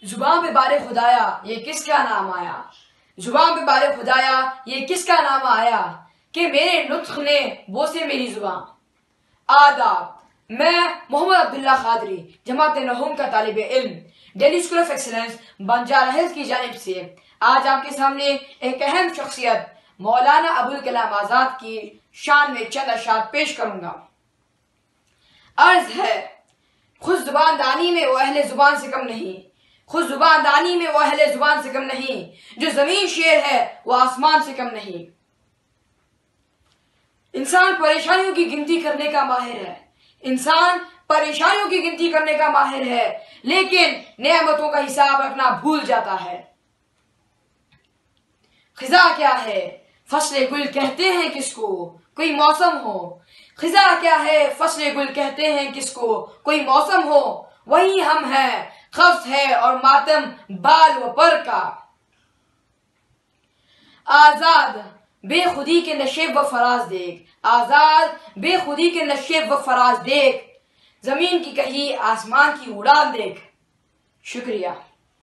زبان پہ بار خدایا یہ کس کا نام آیا، زبان پہ بار خدایا یہ کس کا نام آیا، کہ میرے نطق نے بوسے میری زبان۔ آداب، میں محمد عبداللہ قادری جماعت نہوم کا طالب علم Delhi School of Excellence Banjara Hills کی جانب سے آج آپ کے سامنے ایک اہم شخصیت مولانا ابوالکلام آزاد کی شان میں چند اشعار پیش کروں گا۔ عرض ہے، خود زبان دانی میں وہ اہل زبان سے کم نہیں، خود زبان دانی میں وہ اہل زبان سے کم نہیں، جو زمین شیر ہے وہ آسمان سے کم نہیں۔ انسان پریشانیوں کی گنتی کرنے کا ماہر ہے، انسان پریشانیوں کی گنتی کرنے کا ماہر ہے، لیکن نعمتوں کا حساب رکھنا بھول جاتا ہے۔ خزاں کیا ہے، فصل گل کہتے ہیں کس کو، کوئی موسم ہو۔ خزاں کیا ہے، فصل گل کہتے ہیں کس کو، کوئی موسم ہو۔ وہی ہم ہیں، خفت ہے اور ماتم بال و پر کا۔ آزاد بے خودی کے نشیب و فراز دیکھ، آزاد بے خودی کے نشیب و فراز دیکھ، زمین کی کہی آسمان کی اڑان دیکھ۔ شکریہ۔